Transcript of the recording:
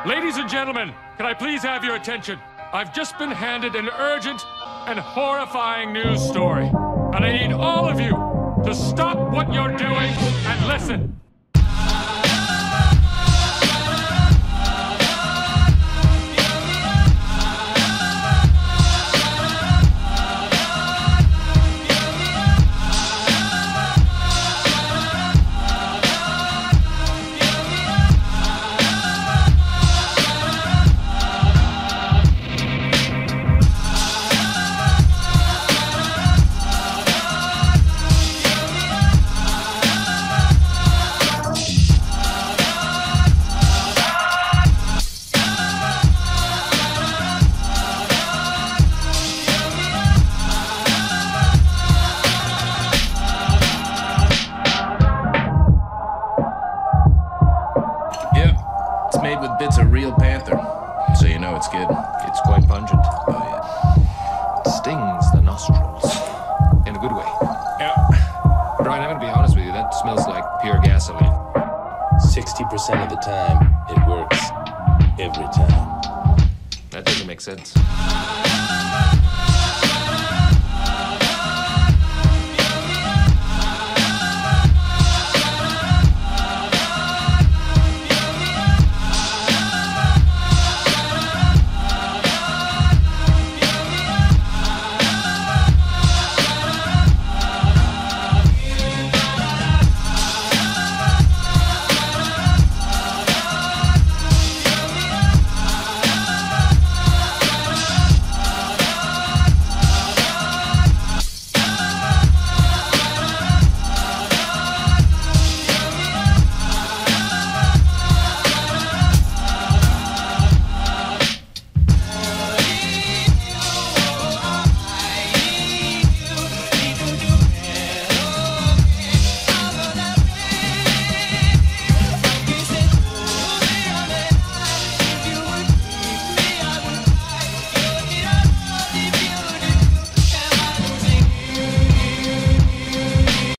Ladies and gentlemen, can I please have your attention? I've just been handed an urgent and horrifying news story. And I need all of you to stop what you're doing and listen. It's quite pungent. Oh, yeah. Stings the nostrils. In a good way. Yeah. Brian, I'm gonna be honest with you, that smells like pure gasoline. 60% of the time, it works. Every time. That doesn't make sense.